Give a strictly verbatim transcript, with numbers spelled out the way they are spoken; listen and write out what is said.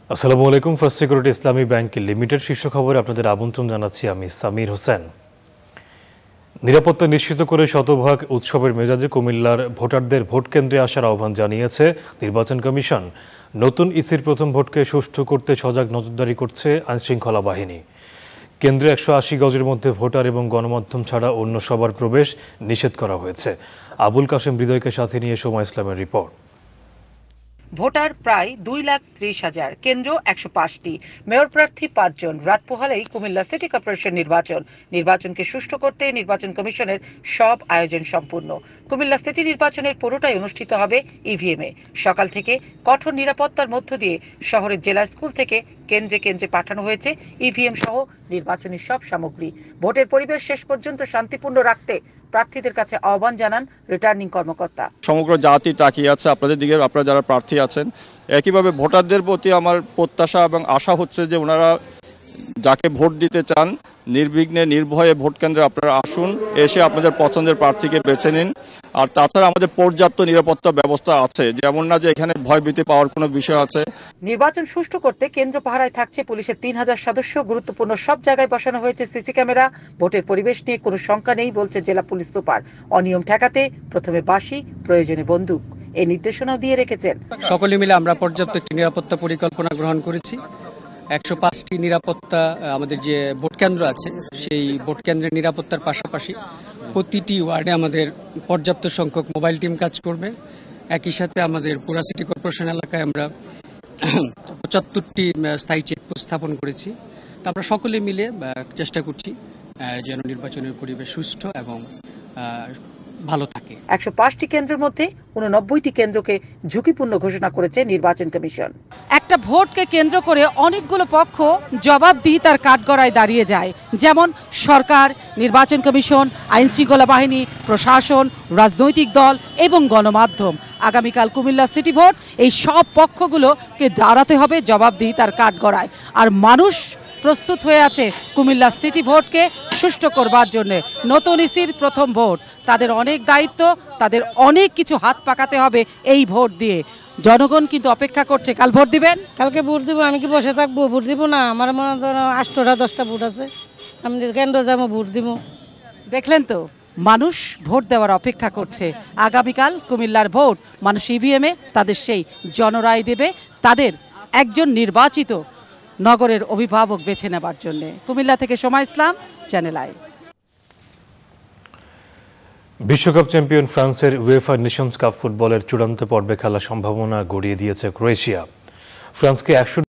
আসসালামু আলাইকুম। First security Islami bank limited শীর্ষ খবরে আপনাদের আমন্ত্রণ জানাচ্ছি আমি সামির হোসেন। নিরাপত্তা নিশ্চিত করে শতভাগ উৎসবের মেজাজে কুমিল্লার ভোটারদের ভোট কেন্দ্রে আসার আহ্বান জানিয়েছে নির্বাচন কমিশন। নতুন ইসির প্রথম ভোটকে সুষ্ঠু করতে সজাগ নজরদারি করছে আইনশৃঙ্খলা বাহিনী। কেন্দ্রে একশো আশি গজের মধ্যে ভোটার এবং গণমাধ্যম ছাড়া অন্য সবার প্রবেশ নিষেধ করা হয়েছে। আবুল কাশেম হৃদয়কে সাথে নিয়ে সময় ইসলামের রিপোর্ট। ভোটার প্রায় দুই লাখ ত্রিশ হাজার, কেন্দ্র একশো পাঁচটি, মেয়র প্রার্থী পাঁচজন। রাত পোহালেই কুমিল্লা সিটি কর্পোরেশন নির্বাচন নির্বাচনকে সুষ্ঠু করতে নির্বাচন কমিশনের সব আয়োজন সম্পূর্ণ। কুমিল্লা সিটি নির্বাচনের পুরোটাই অনুষ্ঠিত হবে ইভিএমে। সকাল থেকে কঠোর নিরাপত্তার মধ্য দিয়ে শহরের জেলা স্কুল থেকে কেন্দ্রে কেন্দ্রে পাঠানো হয়েছে ইভিএম সহ নির্বাচনী সব সামগ্রী। ভোটের পরিবেশ শেষ পর্যন্ত শান্তিপূর্ণ রাখতে প্রার্থীদের কাছে আহ্বান জানান রিটার্নিং কর্মকর্তা। সমগ্র জাতি তাকিয়ে আছে আপনাদের দিকে, আপনারা যারা প্রার্থী আছেন। একইভাবে ভোটারদের প্রতি আমার প্রত্যাশা এবং আশা হচ্ছে যে ওনারা যাকে ভোট দিতে চান নির্বিঘ্নে নির্ভয়ে ভোট কেন্দ্রে আপনারা আসুন, এসে আপনাদের পছন্দের প্রার্থীকে বেছে নিন। আর তাছাড়া আমাদের পর্যাপ্ত নিরাপত্তা ব্যবস্থা আছে, যেমন না যে এখানে ভয়ভীতি পাওয়ার কোনো বিষয় আছে। নির্বাচন সুষ্ঠু করতে কেন্দ্র পাহারায় থাকছে পুলিশের তিন হাজার সদস্য। গুরুত্বপূর্ণ সব জায়গায় বসানো হয়েছে সিসি ক্যামেরা। ভোটের পরিবেশ নিয়ে কোনো শঙ্কা নেই বলছে জেলা পুলিশ সুপার। অনিয়ম ঠেকাতে প্রথমে বাঁশি, প্রয়োজনে বন্দুক, এই নির্দেশনাও দিয়ে রেখেছেন। সকলে মিলে আমরা পর্যাপ্ত একটি নিরাপত্তা পরিকল্পনা গ্রহণ করেছি। একশো পাঁচটি নিরাপত্তা আমাদের যে ভোট কেন্দ্র আছে সেই ভোট কেন্দ্রের নিরাপত্তার পাশাপাশি প্রতিটি ওয়ার্ডে আমাদের পর্যাপ্ত সংখ্যক মোবাইল টিম কাজ করবে। একই সাথে আমাদের পুরা সিটি কর্পোরেশন এলাকায় আমরা পঁচাত্তরটি স্থায়ী চেকপোস্ট স্থাপন করেছি। তা আমরা সকলে মিলে চেষ্টা করছি যেন নির্বাচনের পরিবেশ সুষ্ঠু এবং ভালো থাকে। একশো পাঁচটি কেন্দ্রের মধ্যে উননব্বইটি কেন্দ্রকে ঝুঁকিপূর্ণ ঘোষণা করেছে নির্বাচন কমিশন। একটা ভোটকে কেন্দ্র করে অনেকগুলো পক্ষ জবাবদিহিতার কাঠগড়ায় দাঁড়িয়ে যায়, যেমন সরকার, নির্বাচন কমিশন, আইনশৃঙ্খলা বাহিনী, প্রশাসন, রাজনৈতিক দল এবং গণমাধ্যম। আগামীকাল কুমিল্লা সিটি ভোট, এই সব পক্ষগুলোকে দাঁড়াতে হবে জবাবদিহিতার কাঠগড়ায়। আর মানুষ প্রস্তুত হয়ে আছে কুমিল্লা সিটি ভোটকে সুষ্ঠু করবার জন্য। নতুন ইসির প্রথম ভোট, তাদের অনেক দায়িত্ব, তাদের অনেক কিছু হাত পাকাতে হবে এই ভোট দিয়ে। জনগণ কিন্তু অপেক্ষা করছে। কাল ভোট দিবেন? কালকে ভোট দিব। আমি কি বসে থাকবো? ভোট দিব না? আমার মনে হয় আটটা দশটা ভোট আছে, আমি কেন্দ্র যাবো, ভোট দিব। দেখলেন তো, মানুষ ভোট দেওয়ার অপেক্ষা করছে। আগামীকাল কুমিল্লার ভোট, মানুষ ইভিএমে তাদের সেই জনরায় দেবে তাদের একজন নির্বাচিত নগরের অভিভাবক বেছে নেবার জন্য। কুমিল্লা থেকে সময় ইসলাম, চ্যানেল আই। বিশ্বকাপ চ্যাম্পিয়ন ফ্রান্সের উয়েফা নেশনস কাপ ফুটবলের চূড়ান্ত পর্বে খেলার সম্ভাবনা গড়িয়ে দিয়েছে ক্রোয়েশিয়া। ফ্রান্সকে একশো